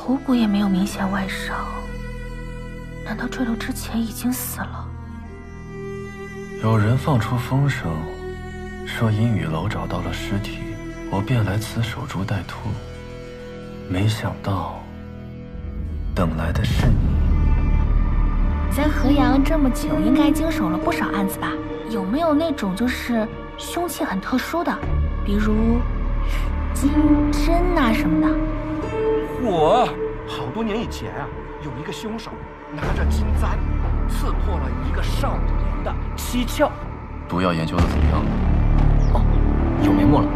头骨也没有明显外伤，难道坠楼之前已经死了？ 有人放出风声，说阴雨楼找到了尸体，我便来此守株待兔。没想到，等来的是你。 在河阳这么久，应该经手了不少案子吧？有没有那种就是凶器很特殊的，比如金针啊什么的？ 我好多年以前啊，有一个凶手拿着金簪刺破了一个少年的七窍。 毒药研究的怎么样？ 哦，有眉目了。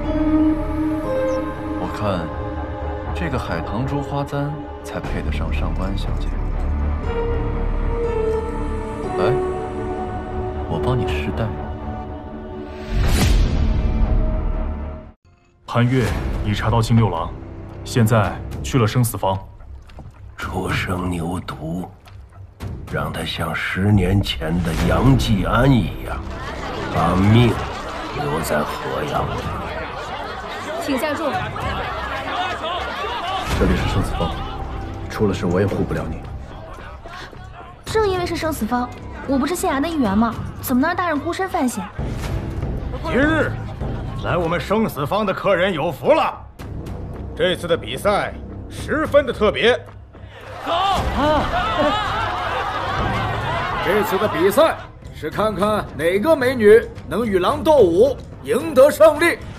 我看这个海棠珠花簪才配得上上官小姐。来，我帮你试戴。 潘越已查到金六郎，现在去了生死坊。 初生牛犊，让他像10年前的杨继安一样，把命留在河阳。 请下注。 这里是生死坊，出了事我也护不了你。 正因为是生死坊，我不是县衙的一员吗？怎么能让大人孤身犯险？ 今日来我们生死坊的客人有福了，这次的比赛十分的特别。 走啊！ 这次的比赛是看看哪个美女能与狼斗舞，赢得胜利。